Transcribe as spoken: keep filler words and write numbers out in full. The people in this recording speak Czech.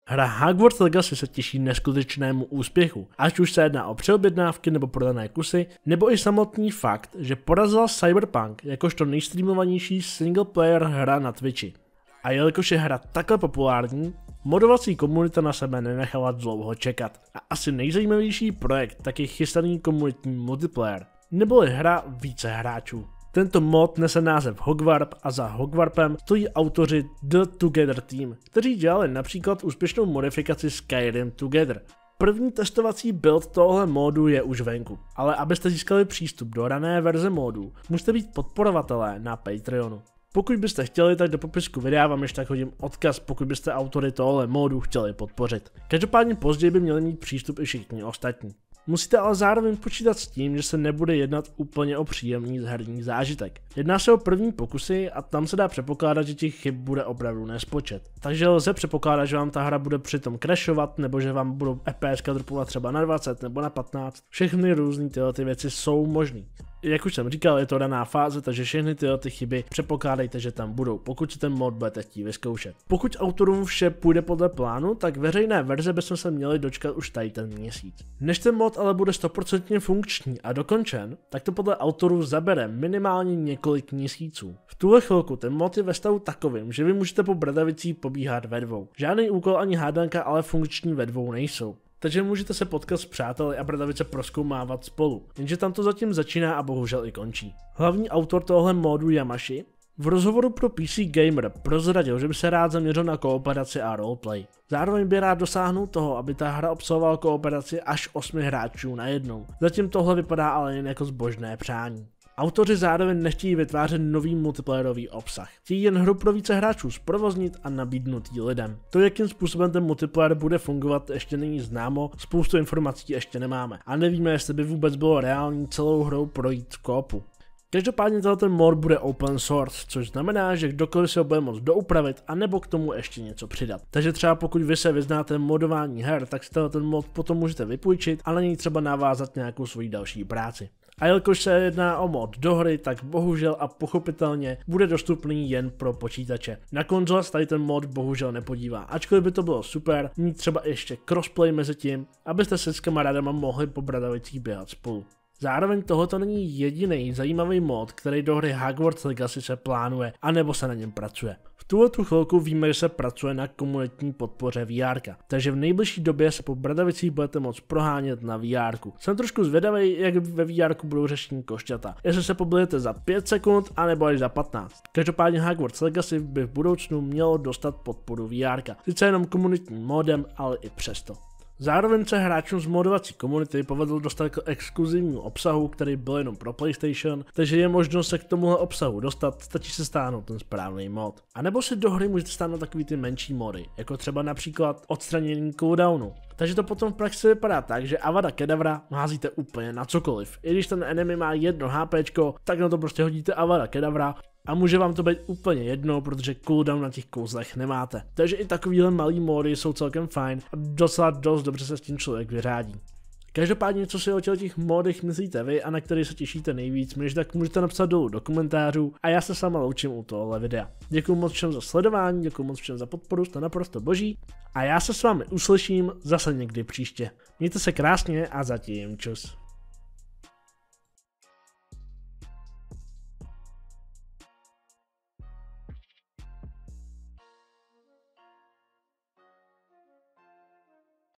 Hra Hogwarts Legacy se těší neskutečnému úspěchu, ať už se jedná o přeobjednávky nebo prodané kusy, nebo i samotný fakt, že porazila Cyberpunk jakožto nejstreamovanější singleplayer hra na Twitchi. A jelikož je hra takhle populární, modovací komunita na sebe nenechala dlouho čekat. A asi nejzajímavější projekt tak je chystaný komunitní multiplayer, neboli hra více hráčů. Tento mod nese název Hogwarp a za Hogwarpem stojí autoři The Together Team, kteří dělali například úspěšnou modifikaci Skyrim Together. První testovací build tohle módu je už venku, ale abyste získali přístup do rané verze módu, musíte být podporovatelé na Patreonu. Pokud byste chtěli, tak do popisku videa vám ještě tak hodím odkaz, pokud byste autory tohle módu chtěli podpořit. Každopádně později by měli mít přístup i všichni ostatní. Musíte ale zároveň počítat s tím, že se nebude jednat úplně o příjemný herní zážitek. Jedná se o první pokusy a tam se dá předpokládat, že těch chyb bude opravdu nespočet. Takže lze předpokládat, že vám ta hra bude přitom crashovat, nebo že vám budou F P S dropovat třeba na dvacet nebo na patnáct. Všechny různé tyhle ty věci jsou možné. Jak už jsem říkal, je to daná fáze, takže všechny tyhle ty chyby předpokládejte, že tam budou, pokud si ten mod budete chtít vyzkoušet. Pokud autorům vše půjde podle plánu, tak veřejné verze bychom se měli dočkat už tady ten měsíc. Než ten mod ale bude sto procent funkční a dokončen, tak to podle autorů zabere minimálně několik měsíců. V tuhle chvilku ten mod je ve stavu takovým, že vy můžete po bradavicí pobíhat ve dvou. Žádný úkol ani hádanka ale funkční ve dvou nejsou. Takže můžete se potkat s přáteli a bradavice prozkoumávat spolu, jenže tam to zatím začíná a bohužel i končí. Hlavní autor tohle módu Yamashi v rozhovoru pro P C Gamer prozradil, že by se rád zaměřil na kooperaci a roleplay. Zároveň by rád dosáhnul toho, aby ta hra obsahovala kooperaci až osmi hráčů najednou. Zatím tohle vypadá ale jen jako zbožné přání. Autoři zároveň nechtějí vytvářet nový multiplayerový obsah. Chtějí jen hru pro více hráčů zprovoznit a nabídnout ji lidem. To, jakým způsobem ten multiplayer bude fungovat, ještě není známo, spoustu informací ještě nemáme. A nevíme, jestli by vůbec bylo reálný celou hrou projít v koopu. Každopádně ten mod bude open source, což znamená, že kdokoliv si ho bude moct doupravit a nebo k tomu ještě něco přidat. Takže třeba pokud vy se vyznáte modování her, tak si ten mod potom můžete vypůjčit a na něj třeba navázat nějakou svoji další práci. A jelikož se jedná o mod do hry, tak bohužel a pochopitelně bude dostupný jen pro počítače. Na konzole se tady ten mod bohužel nepodívá, ačkoliv by to bylo super mít třeba ještě crossplay mezi tím, abyste se s kamarádama mohli po bradavicích běhat spolu. Zároveň tohoto není jediný zajímavý mod, který do hry Hogwarts Legacy se plánuje, anebo se na něm pracuje. V tuhle tu chvilku víme, že se pracuje na komunitní podpoře V R ka, takže v nejbližší době se po bradavicích budete moct prohánět na V R ku. Jsem trošku zvědavý, jak ve V R ku budou řešení košťata, jestli se poblijete za pět sekund, anebo až za patnáct. Každopádně Hogwarts Legacy by v budoucnu mělo dostat podporu V R ka, sice jenom komunitním modem, ale i přesto. Zároveň se hráčům z modovací komunity povedlo dostat k exkluzivnímu obsahu, který byl jenom pro PlayStation, takže je možnost se k tomuhle obsahu dostat, stačí se stáhnout ten správný mod. A nebo si do hry můžete stáhnout takový ty menší mody, jako třeba například odstranění cooldownu. Takže to potom v praxi vypadá tak, že Avada Kedavra házíte úplně na cokoliv. I když ten enemy má jedno HPčko, tak na to prostě hodíte Avada Kedavra a může vám to být úplně jedno, protože cooldown na těch kouzlech nemáte. Takže i takovýhle malý módy jsou celkem fajn a docela dost dobře se s tím člověk vyřádí. Každopádně, co si o těch modech myslíte vy a na který se těšíte nejvíc, mě tak můžete napsat dolů do komentářů a já se s váma loučím u tohohle videa. Děkuji moc všem za sledování, děkuji moc všem za podporu, jste naprosto boží a já se s vámi uslyším zase někdy příště. Mějte se krásně a zatím čus.